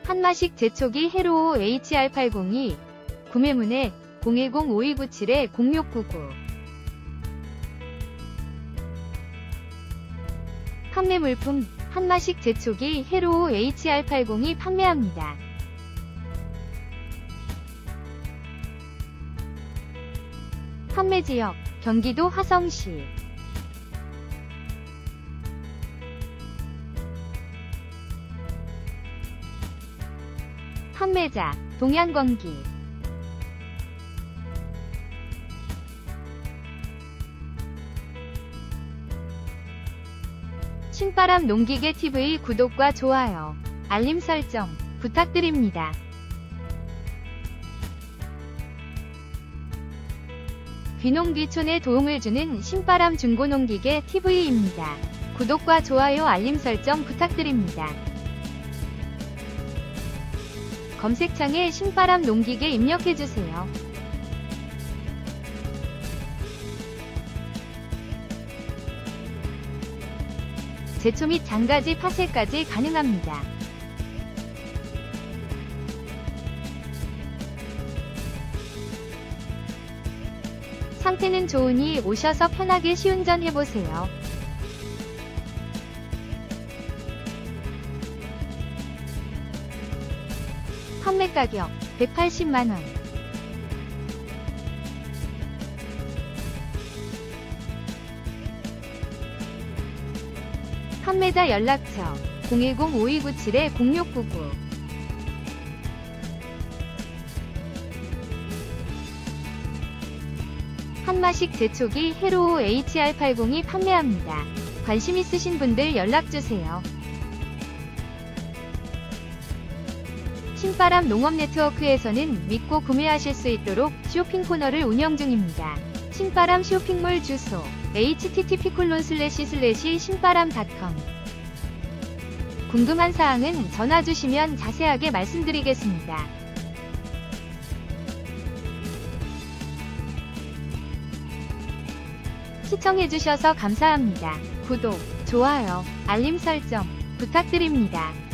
한마식 제초기 해로오 HR802 구매문의 010-5297-0699 판매 물품 한마식 제초기 해로오 HR802 판매합니다. 판매지역 경기도 화성시 판매자 동양건기 신바람 농기계 TV 구독과 좋아요, 알림 설정 부탁드립니다. 귀농귀촌에 도움을 주는 신바람 중고농기계 TV입니다. 구독과 좋아요, 알림 설정 부탁드립니다. 검색창에 신바람 농기계 입력해주세요. 제초 및 장가지 파쇄까지 가능합니다. 상태는 좋으니 오셔서 편하게 시운전 해보세요. 판매 가격 180만원. 판매자 연락처 010-5297-0699 한마식 제초기 해로오 HR802 판매합니다. 관심 있으신 분들 연락주세요. 신바람 농업네트워크에서는 믿고 구매하실 수 있도록 쇼핑 코너를 운영 중입니다. 신바람 쇼핑몰 주소 http://신바람.com 궁금한 사항은 전화 주시면 자세하게 말씀드리겠습니다. 시청해주셔서 감사합니다. 구독, 좋아요, 알림 설정 부탁드립니다.